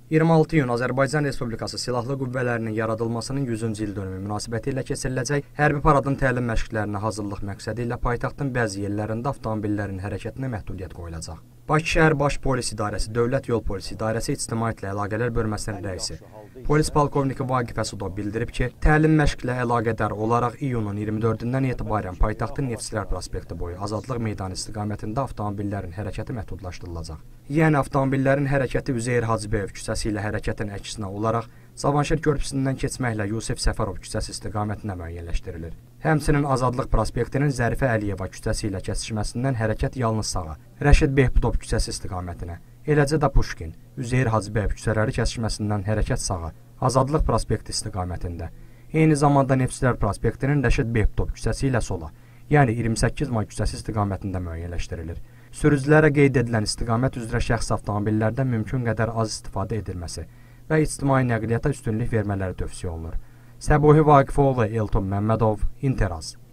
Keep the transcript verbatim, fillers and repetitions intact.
iyirmi altı iyun Azərbaycan Respublikası Silahlı Qüvvələrinin yaradılmasının yüzüncü il dönümü münasibəti ilə keçiriləcək hərbi paradın təlim məşqlərinə hazırlıq məqsədi ilə paytaxtın bəzi yerlərində avtomobillərin hərəkətinə məhdudiyyət qoyulacaq. Bakı şəhər Baş Polis İdarəsi, Dövlət Yol Polisi İdarəsi İctimaiyyətlə Əlaqələr Bölməsinin rəisi Polis Polkovniki Vaqif Əsudov bildirib ki, təlim məşqlə əlaqədar olaraq iyunun iyirmi dördündən etibarən paytaxtın Neftçilər prospekti boyu Azadlıq meydanı istiqamətində avtomobillərin hərəkəti məhdudlaşdırılacaq. Yəni avtomobillərin hərəkəti Üzeyir Hacıbəyev küçəsi ilə hərəkətin əksinə olaraq Cavanşir körpüsündən keçməklə Yusif Səfərov küçəsi istiqamətinə müəyyənləşdirilir. Həmçinin Azadlıq prospektinin Zərifə Əliyeva küçəsi ilə kəsişməsindən hərəkət yalnız sağa, Rəşid Behbudov küçəsi istiqamətinə, eləcə də Puşkin, Üzeyir Hacıbəyev küçələri kəsişməsindən hərəkət sağa, Azadlıq prospekti istiqamətində. Eyni zamanda Neftçilər prospektinin Rəşid Behbudov küçəsi ilə sola, yəni iyirmi səkkiz may küçəsi istiqamətində müəyyənləşdirilir. Sürücülərə qeyd edilən istiqamət üzrə şəxs avtomobillərdən mümkün qədər az istifadə edilməsi və ictimai nəqliyyata üstünlük vermələri tövsiyə olunur. Səbuhi Vaqifoğlu, Elton Məmmədov, İnteraz.